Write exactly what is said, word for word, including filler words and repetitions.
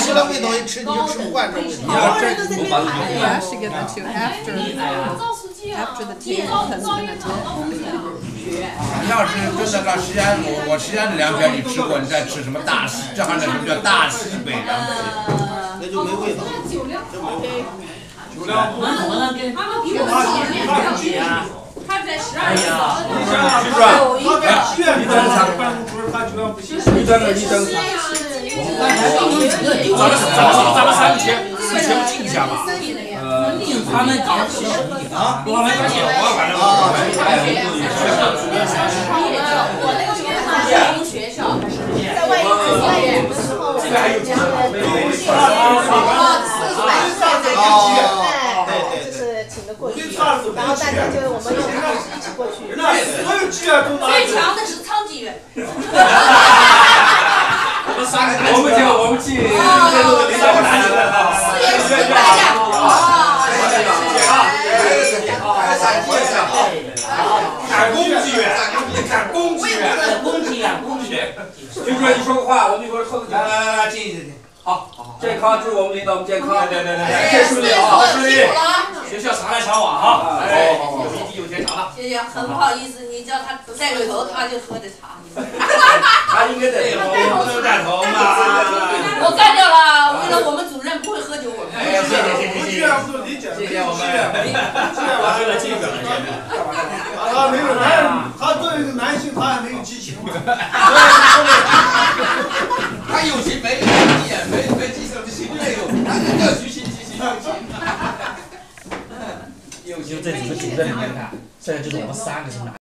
吃了味道一吃你就吃不惯这味道。 好多人都在那边排 You actually get that too after after the taste has been adjusted. 你要是真的到西安，我我西安的凉皮你吃过，你再吃什么大西，这还那什么叫大西北凉皮？ 那就没味道。 酒量好。 酒量不同了，跟妈妈比我前面两年，他在十二岁。 有一个你等他办公桌，他酒量不行。 你等着，你等着。 咱们咱们咱们三个先四全进一下吧。 呃，他们搞起啊，我们有啊，反正我那个学校是公学校，在外地在外地的时候， 这个还有这个没有没有四百岁对，就是请的过去，然后大家就我们一起过去。 那所有剧啊都拿。 最强的是苍纪元。 我们就我们去这路的领导拿起来了， 四月十大家哦， 赶工纪元，赶工纪元， 公鸡呀，公鸡。军主任，你说个话，我们一会儿喝个酒。 来来来，进进进。 好，健康，祝我们领导们健康。 对对对对， 一切顺利啊，顺利。 学校常来常往哈，哎，有一滴有钱常了。 谢谢，很不好意思，你叫他带个头，他就喝的茶。 他应该带头， 不能带头嘛。 我干掉了，为了我们主任不会喝酒。 哎，谢谢谢谢谢谢， 不都理解？ 谢谢我们。 我为了这个，他没有男，他作为一个男性，他还没有激情嘛。 他有情没义，没没激情，情没有，他这叫虚情激情有情。 就这几个主任里面看，现在就是我们三个是男